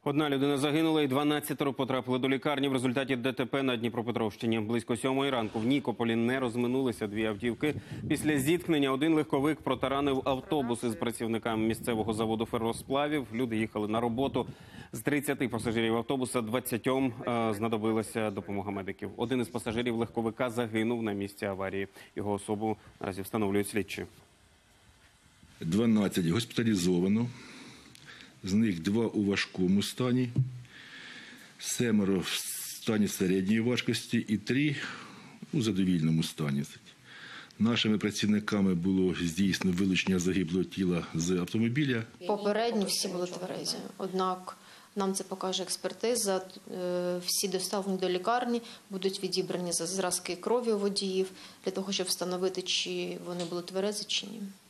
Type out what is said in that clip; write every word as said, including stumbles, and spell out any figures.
Одна людина загинула і дванадцятеро потрапили до лікарні в результаті ДТП на Дніпропетровщині. Близько сьомої ранку в Нікополі не розминулися дві автівки. Після зіткнення один легковик протаранив автобус із працівниками місцевого заводу ферросплавів. Люди їхали на роботу. З тридцяти пасажирів автобуса двадцятьом знадобилася допомога медиків. Один із пасажирів легковика загинув на місці аварії. Його особу наразі встановлюють слідчі. дванадцять госпіталізовано. З них два у важкому стані, семеро в стані середньої важкості і три у задовільному стані. Нашими працівниками було здійснено вилучення загиблого тіла з автомобіля. Попередньо всі були тверезі, однак нам це покаже експертиза. Всі доставлені до лікарні, будуть відібрані зразки крові у водіїв для того, щоб встановити, чи вони були тверезі, чи ні.